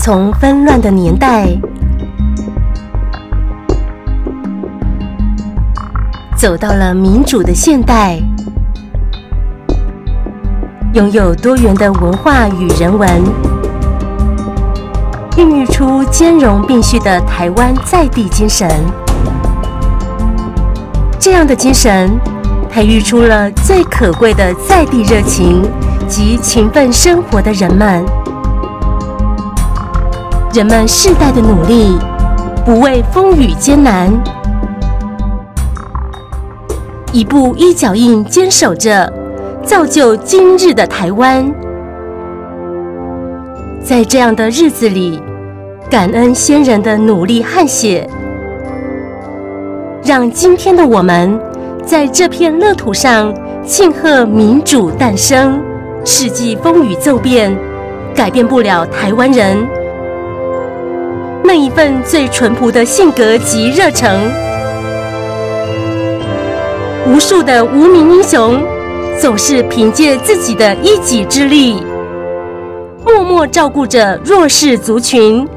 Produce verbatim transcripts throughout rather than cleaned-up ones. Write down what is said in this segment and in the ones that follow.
从纷乱的年代走到了民主的现代，拥有多元的文化与人文，孕育出兼容并蓄的台湾在地精神。这样的精神，培育出了最可贵的在地热情及勤奋生活的人们。人们世代的努力，不畏风雨艰难，一步一脚印坚守着，造就今日的台湾。在这样的日子里，感恩先人的努力和血，让今天的我们在这片乐土上庆贺民主诞生。世纪风雨骤变，改变不了台湾人那一份最淳朴的性格及热诚。无数的无名英雄，总是凭借自己的一己之力，默默照顾着弱势族群。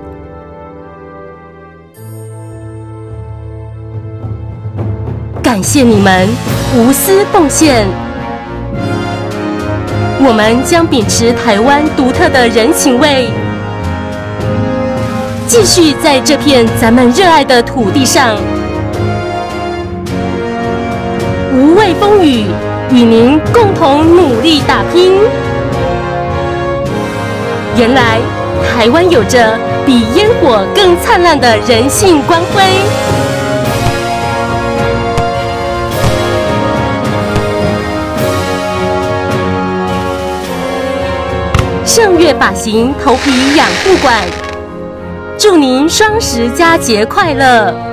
感谢你们无私奉献，我们将秉持台湾独特的人情味，继续在这片咱们热爱的土地上，无畏风雨，与您共同努力打拼。原来台湾有着比烟火更灿烂的人性光辉。盛月发型头皮养护馆，祝您双十佳节快乐！